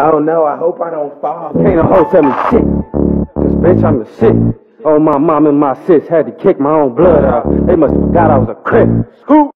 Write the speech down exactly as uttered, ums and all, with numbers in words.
I don't know, I hope I don't fall. Can't a hoe tell me shit, cause bitch I'm the shit. Oh, my mom and my sis had to kick my own blood out. They must have forgot I was a crip. Who?